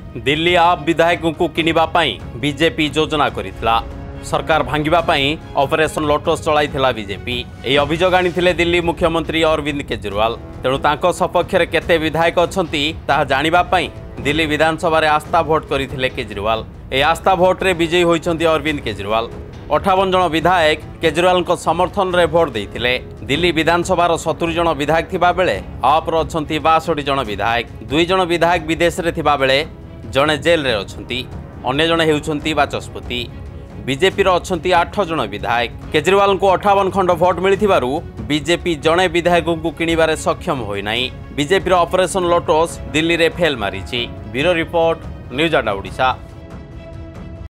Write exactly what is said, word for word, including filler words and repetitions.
दिल्ली आप विधायकों को किनिबा पाई बीजेपी योजना करितला। सरकार भांगिबा पाई ऑपरेशन लोटस चलाइथिला बीजेपी। एही अभियोग आनिथिले दिल्ली मुख्यमंत्री अरविंद केजरीवाल। तेणु तांको सपक्ष रे केते विधायक अछंती ताहा जानिबा पाई दिल्ली विधानसभा रे आस्था भोट करिथिले केजरीवाल। एही आस्था भोट रे विजयी होइछंती अरविंद केजरीवाल। अठावन जन विधायक केजरीवाल को समर्थन रे भोट देइथिले। दिल्ली विधानसभा सत्तर जन विधायक थिबा बेले आप रो अछंती बासठ जन विधायक। दुई जन विधायक विदेश रे थिबा बेले जणे जेल रे अछंती। अन्य जणे हेउछंती बाचस्पति। बीजेपी रो अछंती आठ जन विधायक। केजरीवाल को अठावन खंड भोट मिलिथिबारु बीजेपी जणे विधायक को किनिबारे सक्षम होई नाही। बीजेपी रो ऑपरेशन लोटस दिल्ली रे फेल मारिछि। Bureau report news Adda Odisha.